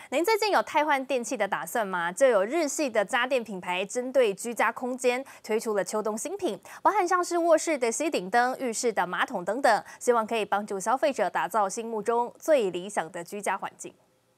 您最近有汰换电器的打算吗？就有日系的家电品牌针对居家空间推出了秋冬新品，包含像是卧室的吸顶灯、浴室的马桶等等，希望可以帮助消费者打造心目中最理想的居家环境。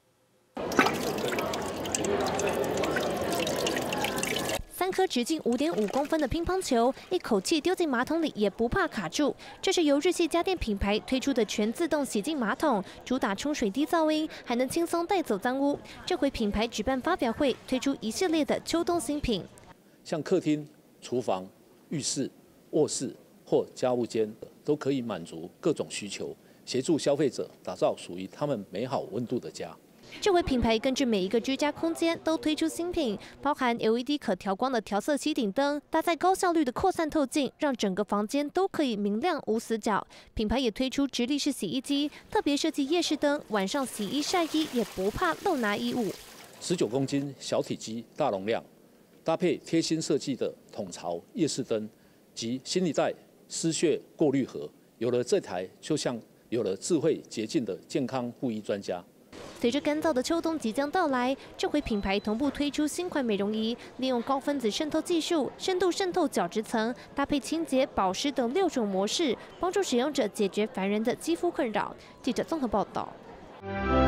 3颗直径5.5公分的乒乓球，一口气丢进马桶里也不怕卡住。这是由日系家电品牌推出的全自动洗净马桶，主打冲水低噪音，还能轻松带走脏污。这回品牌举办发表会，推出一系列的秋冬新品， 像客厅、厨房、浴室、卧室或家务间都可以满足各种需求，协助消费者打造属于他们美好温度的家。 这回品牌根据每一个居家空间都推出新品，包含 LED 可调光的调色吸顶灯，搭载高效率的扩散透镜，让整个房间都可以明亮无死角。品牌也推出直立式洗衣机，特别设计夜视灯，晚上洗衣晒衣也不怕漏拿衣物。 19公斤小体积大容量，搭配贴心设计的桶槽夜视灯及新一代丝屑过滤盒，有了这台就像有了智慧洁净的健康护衣专家。 随着干燥的秋冬即将到来，这回品牌同步推出新款美容仪，利用高分子渗透技术，深度渗透角质层，搭配清洁、保湿等6种模式，帮助使用者解决烦人的肌肤困扰。记者综合报道。